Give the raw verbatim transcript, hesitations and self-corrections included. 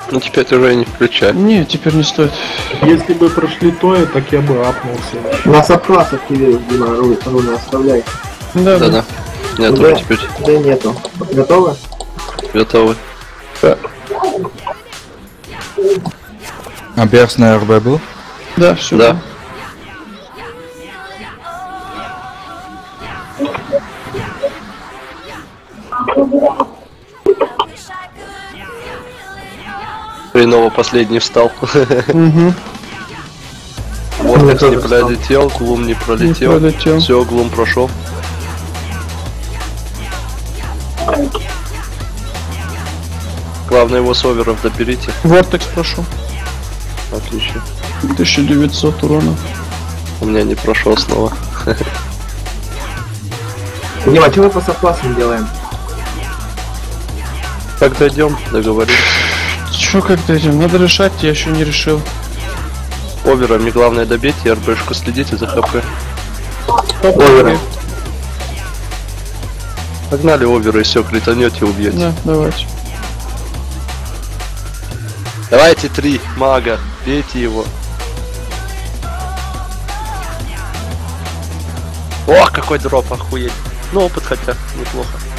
Ну теперь уже не включай. Не, теперь не стоит. Если бы прошли то, так я бы апнулся. На сабкласс активируй, Дима, ру- руны оставляй. Да, да. Да-да. Нет, Да, уже теперь да нету. Готовы? готовы. А Берс на РБ был? Да, все. Да. Хреново последний встал. Угу. Вортекс не пролетел, Глум не пролетел. Не пролетел. Все, Глум прошел. Главное его с оверов доберите. Вортекс прошел. Отлично. тысяча девятьсот урона. У меня не прошел снова. Дима, что мы по сабклассам делаем? Как дойдем, договоримся. Чё, как дойдем? Надо решать, я еще не решил. Оверами главное добить и РБшку следите за хп. Оверы. Погнали оверы и все, кританете, убьете. Да, давайте. Давайте три мага, бейте его. Ох, какой дроп, охуеть. Ну, опыт хотя, неплохо.